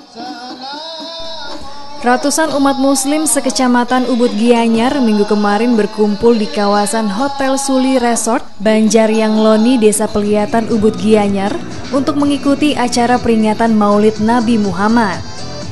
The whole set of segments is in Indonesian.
Ratusan umat muslim sekecamatan Ubud Gianyar minggu kemarin berkumpul di kawasan Hotel Suli Resort, Banjaryangloni, Desa Pelihatan, Ubud Gianyar untuk mengikuti acara peringatan Maulid Nabi Muhammad.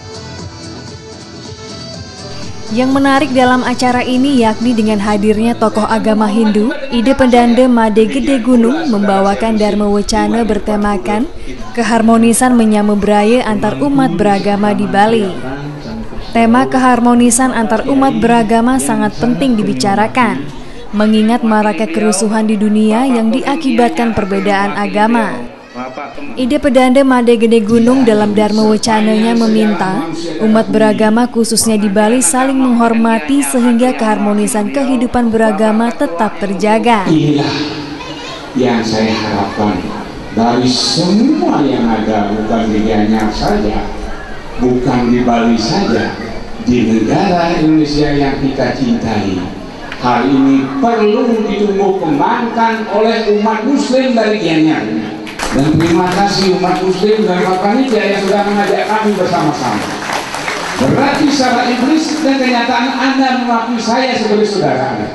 Yang menarik dalam acara ini yakni dengan hadirnya tokoh agama Hindu, Ide Pendande Made Gede Gunung membawakan Dharma Wacana bertemakan keharmonisan menyambung beraya antar umat beragama di Bali. Tema keharmonisan antar umat beragama sangat penting dibicarakan, mengingat maraknya kerusuhan di dunia yang diakibatkan perbedaan agama. Ide Pendande Made Gede Gunung dalam Dharma Wacananya meminta umat beragama khususnya di Bali saling menghormati sehingga keharmonisan kehidupan beragama tetap terjaga. Inilah yang saya harapkan dari semua yang ada, bukan di Gianyar saja, bukan di Bali saja, di negara Indonesia yang kita cintai. Hal ini perlu ditumbuh kembangkan oleh umat muslim dari Gianyar. Dan terima kasih umat muslim dan panitia yang sudah mengajak kami bersama-sama. Berarti secara iblis dan kenyataan Anda mengakui saya sebagai saudara Anda.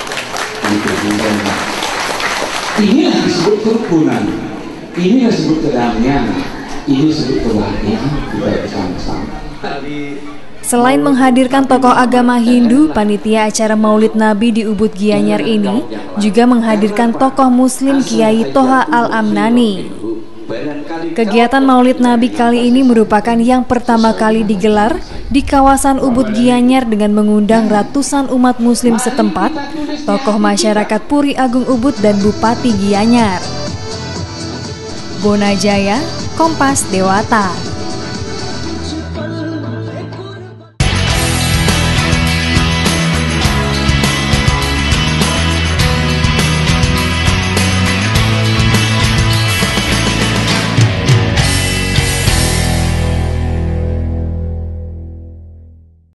Inilah disebut kerukunan, inilah disebut kedamaian, ini disebut kebahagiaan kita bersama-sama. Selain menghadirkan tokoh agama Hindu, panitia acara Maulid Nabi di Ubud Gianyar ini juga menghadirkan tokoh Muslim Kiai Toha Al-Amnani. Kegiatan Maulid Nabi kali ini merupakan yang pertama kali digelar di kawasan Ubud Gianyar dengan mengundang ratusan umat Muslim setempat, tokoh masyarakat Puri Agung Ubud dan Bupati Gianyar. Bona Jaya, Kompas Dewata.